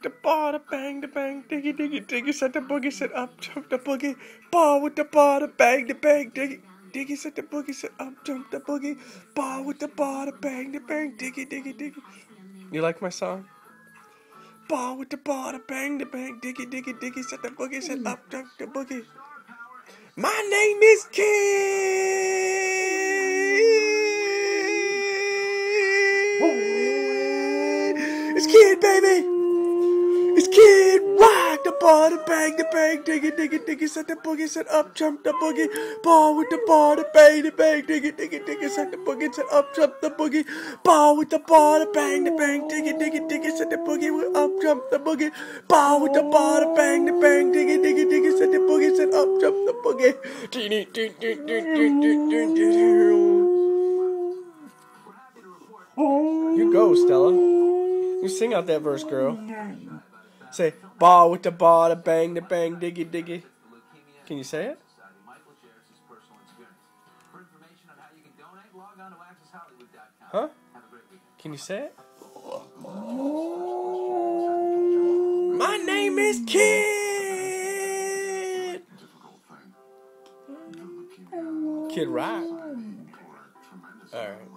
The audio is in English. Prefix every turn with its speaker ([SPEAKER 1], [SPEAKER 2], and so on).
[SPEAKER 1] with the bada bang, the bang, diggy, diggy, diggy, set the boogie, set up, jump the boogie. Ball with the bada bang, the bang, diggy, diggy, set the boogie, set up, jump the boogie. Ball with the bada bang, the bang, diggy, diggy, diggy. You like my song? Ball with the bada bang, the bang, diggy, diggy, diggy, set the boogie, set up, jump the boogie. My name is Kid. It's Kid, baby. It's Kid. Rock the ball, the bang, diggy, diggy, diggy, set the boogie, set up, jump the boogie. Ball with the ball, the bang, diggy, diggy, diggy, set the boogie, set up, jump the boogie. Ball with the ball, the bang, diggy, diggy, diggy, set the boogie, up, jump the boogie. Ball with the ball, the bang, diggy, diggy, diggy, set the boogie, set up, jump the boogie. You go, Stella. You sing out that verse, girl. Say, ball with the ball, the bang, diggy, diggy. Can you say it? Huh? Can you say it? My name is Kid. Kid Rock. All right.